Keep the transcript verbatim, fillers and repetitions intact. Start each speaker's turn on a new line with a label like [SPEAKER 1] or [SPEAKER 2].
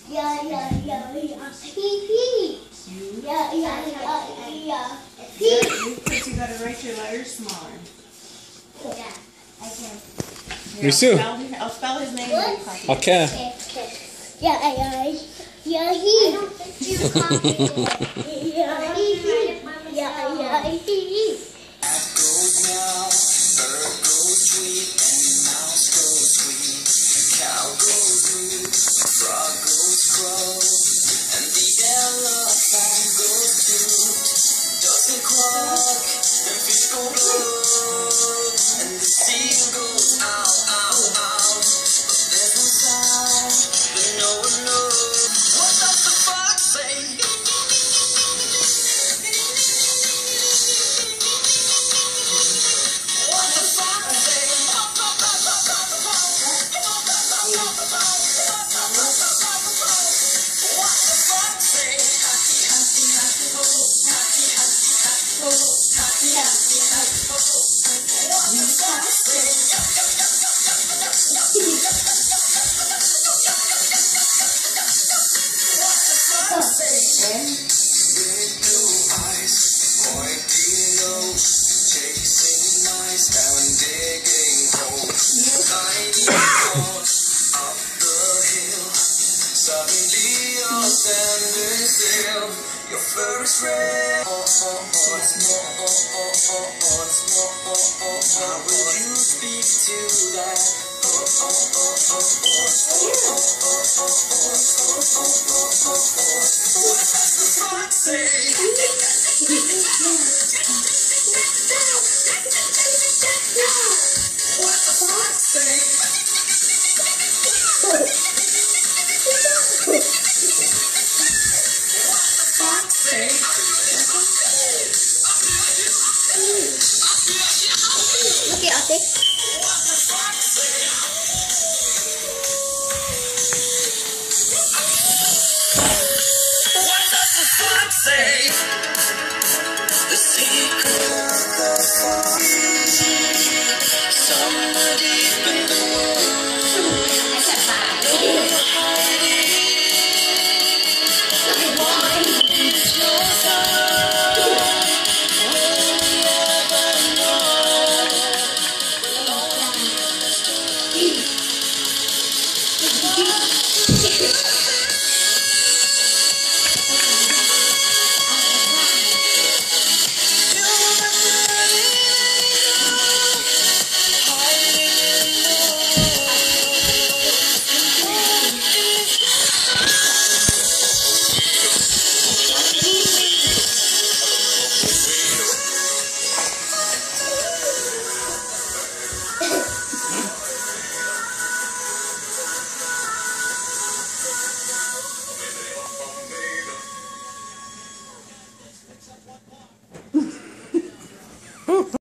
[SPEAKER 1] Yeah, yeah, yeah, yeah. He, he.
[SPEAKER 2] You.
[SPEAKER 1] Yeah, yeah, yeah, yeah. He.
[SPEAKER 2] You, because you got to write your letters smaller.
[SPEAKER 1] Yeah, I can.
[SPEAKER 2] Here,
[SPEAKER 3] Me too.
[SPEAKER 2] I'll spell, I'll spell his name.
[SPEAKER 1] What?
[SPEAKER 2] And copy.
[SPEAKER 3] Okay.
[SPEAKER 1] Okay, okay. Yeah, yeah, yeah, he. I don't think you copied it. Yeah, he, he. Yeah, yeah, he, he.
[SPEAKER 4] Goes meow, bird goes tweet, and mouse goes squeak. Cow goes moo, frog goes crow, and the elephant goes toot. Ducks and quack, and fish go blub, and the seal goes ow, ow, ow. But there's no sound that no one knows. What does the fox say? What the fox say? What the fox say? Happy, happy, happy, ho, happy, happy, happy, ho, happy, happy, happy, ho. What the fox say? What the fox say? Big blue eyes, pointy nose, chasing mice down digging holes. Tiny goat up the hill, suddenly you're standing still. Your fur is red, oh, oh, oh, it's more, oh, oh, oh, oh, it's more, oh, oh, oh. How will you speak to that? Oh, oh, oh, oh, oh, oh, oh, oh, oh, oh, oh, oh, oh, oh, oh. What does the fox say? What the fox say? Fox say?
[SPEAKER 1] Okay, I'll take.
[SPEAKER 4] What the fox say? What does the fox say? The secret of the fox. Somewhere deep in the woods. You're hiding. One is your side. Will we ever know?